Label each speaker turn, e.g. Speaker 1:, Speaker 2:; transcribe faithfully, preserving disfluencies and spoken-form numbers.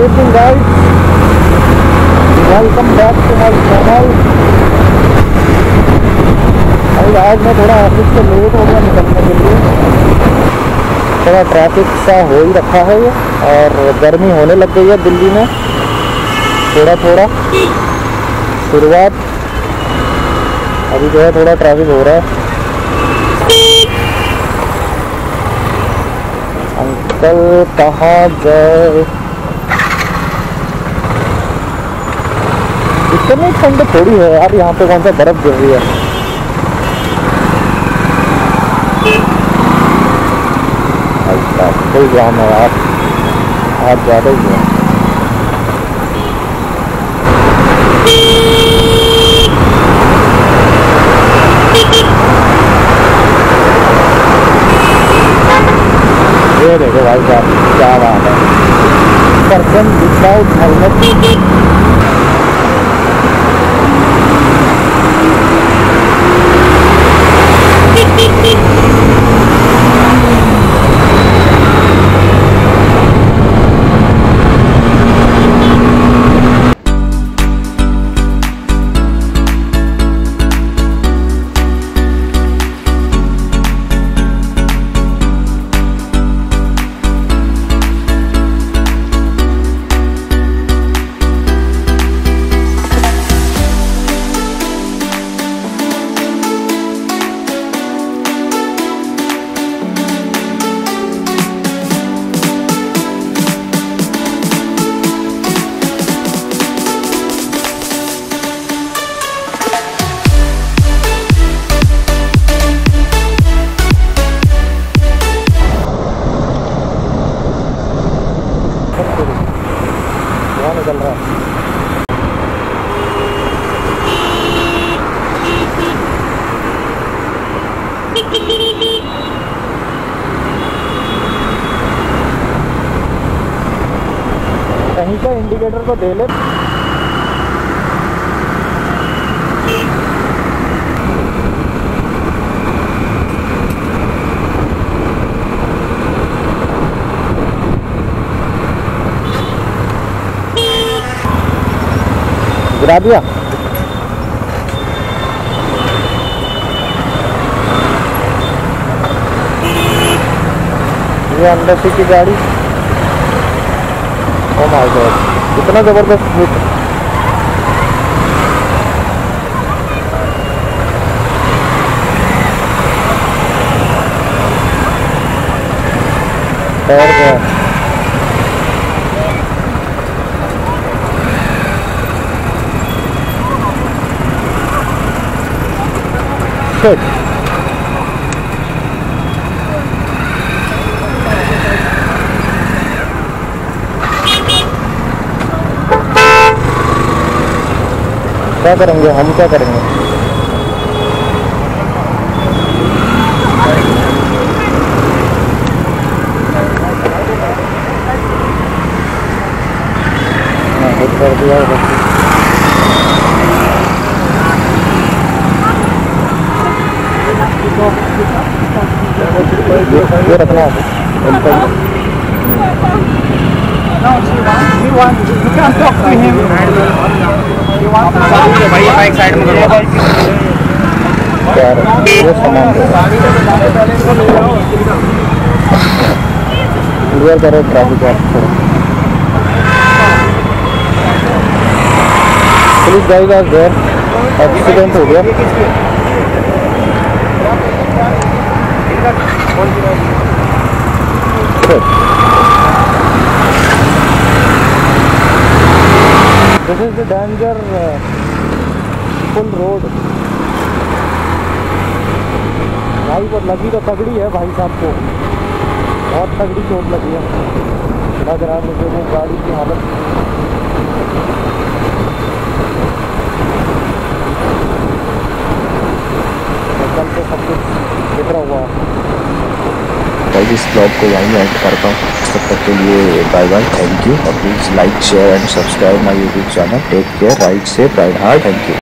Speaker 1: Evening guys, welcome back to my channel. आज मैं थोड़ा ऑफिस से लेट हो गया निकलने के लिए, थोड़ा ट्रैफिक सा हो ही रखा है और गर्मी होने लग गई है दिल्ली में थोड़ा थोड़ा। शुरुआत अभी जो है थोड़ा ट्रैफिक हो रहा है। अंकल कहाँ जाए? इतनी ठंड थोड़ी है यार, यहाँ पे कौन सा बर्फ गिर रही है। कोई जाम है यार, आज ज़्यादा ही है। ये देखो भाई साहब, क्या बात है, पर्सन विदाउट हेलमेट। धुआं निकल रहा है। कहीं का इंडिकेटर को दे ले। गिरा दिया। ये अंदर से की गाड़ी, ओ माय गॉड, कितना जबरदस्त स्पीड। और क्या Good. क्या करेंगे हम, क्या करेंगे? हिट कर दिया। ये रखना है। ये सामान क्लियर करो ट्रैफिक आप थोड़ा। पुलिस गाइड आज देयर, एक्सीडेंट हो गया। This is the danger full road। भाई वो लगी तो तगड़ी है भाई साहब को, बहुत तगड़ी चोट लगी है। लग रहा है मुझे वो गाड़ी की हालत। कल से सब कुछ बिखरा हुआ है।
Speaker 2: इस ब्लॉग को यहीं एंड करता हूँ। तब तक के लिए बाय बाय, थैंक यू। और please like share and subscribe my YouTube channel. Take care, ride safe, ride hard, thank you.